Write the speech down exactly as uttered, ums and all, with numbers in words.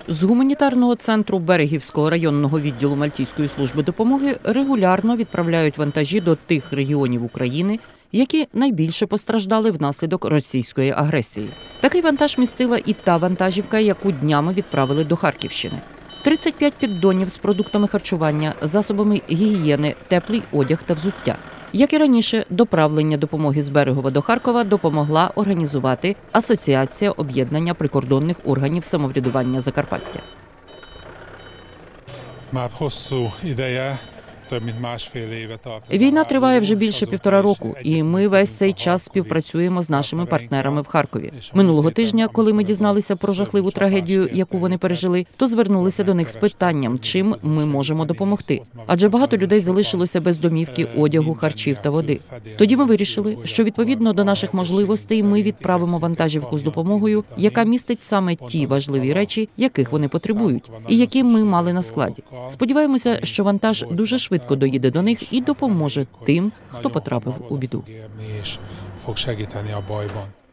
З гуманітарного центру Берегівського районного відділу Мальтійської служби допомоги регулярно відправляють вантажі до тих регіонів України, які найбільше постраждали внаслідок російської агресії. Такий вантаж містила і та вантажівка, яку днями відправили до Харківщини. тридцять п'ять піддонів з продуктами харчування, засобами гігієни, теплий одяг та взуття. Як і раніше, доправлення допомоги з Берегова до Харкова допомогла організувати Асоціація об'єднання прикордонних органів самоврядування Закарпаття. Війна триває вже більше півтора року, і ми весь цей час співпрацюємо з нашими партнерами в Харкові. Минулого тижня, коли ми дізналися про жахливу трагедію, яку вони пережили, то звернулися до них з питанням, чим ми можемо допомогти. Адже багато людей залишилося без домівки, одягу, харчів та води. Тоді ми вирішили, що відповідно до наших можливостей ми відправимо вантажівку з допомогою, яка містить саме ті важливі речі, яких вони потребують, і які ми мали на складі. Сподіваємося, що вантаж дуже швидко доїде до них і допоможе тим, хто потрапив у біду.